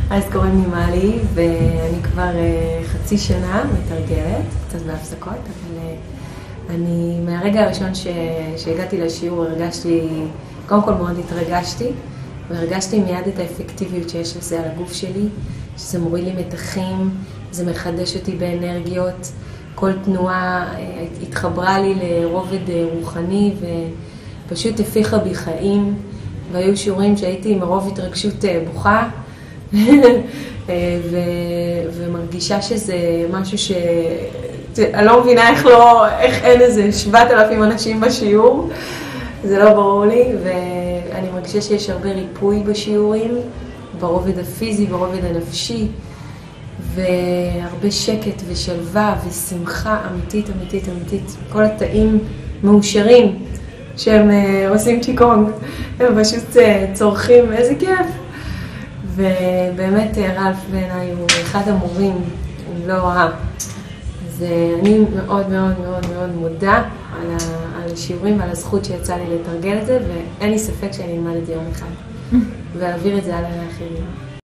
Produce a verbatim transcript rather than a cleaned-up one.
אז קוראים לי מלי, ואני כבר חצי שנה מתרגלת, קצת בהפסקות, אבל אני מהרגע הראשון ש... שהגעתי לשיעור הרגשתי, קודם כל מאוד התרגשתי, והרגשתי מיד את האפקטיביות שיש לזה על הגוף שלי, שזה מוריד לי מתחים, זה מחדש אותי באנרגיות, כל תנועה התחברה לי לרובד רוחני ופשוט הפיחה בי חיים, והיו שיעורים שהייתי מרוב התרגשות בוכה, ו... ומרגישה שזה משהו ש... אני לא מבינה איך לא, איך אין איזה שבעת אלפים אנשים בשיעור, זה לא ברור לי, ואני מרגישה שיש הרבה ריפוי בשיעורים, ברובד הפיזי, ברובד הנפשי, והרבה שקט ושלווה ושמחה אמיתית, אמיתית, אמיתית. כל התאים מאושרים שהם עושים צ'יקונג, הם פשוט צורכים, איזה כיף. ובאמת רלף בעיניי הוא אחד המורים, הוא לא רע. אז אני מאוד מאוד מאוד מאוד מודה על, ה, על השיעורים ועל הזכות שיצא לי לתרגל את זה, ואין לי ספק שאני אלמד את זה יום אחד, ולהעביר את זה הלאה לאחרים.